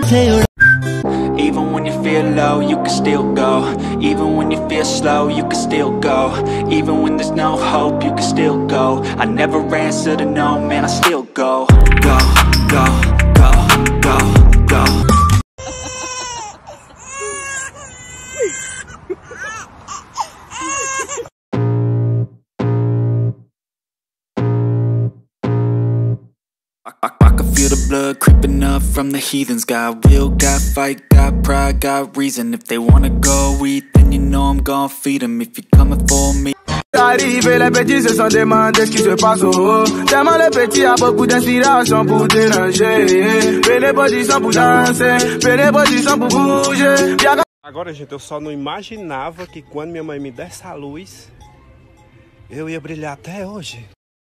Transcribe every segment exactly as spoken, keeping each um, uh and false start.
Even when you feel low, you can still go. Even when you feel slow, you can still go. Even when there's no hope, you can still go. I never answer to no, man, I still go. Go, go, go, go, go. I, I, I can feel the blood creeping up from the heathens. Got will, got fight, got pride, got reason. If they wanna go eat, then you know I'm gon' feed them. If you're coming for me. Arrivé, les petits se sont demandés ce qui se passe au haut. Tellement les petits a beaucoup d'inspiration pour déranger. Fais les positions pour danser, fais les positions pour bouger. Agora, gente, eu só não imaginava que quando minha mãe me desse a luz, eu ia brilhar até hoje.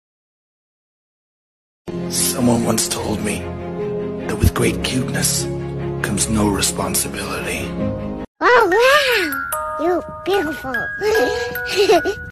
Someone once told me that with great cuteness comes no responsibility. Oh wow! You're beautiful.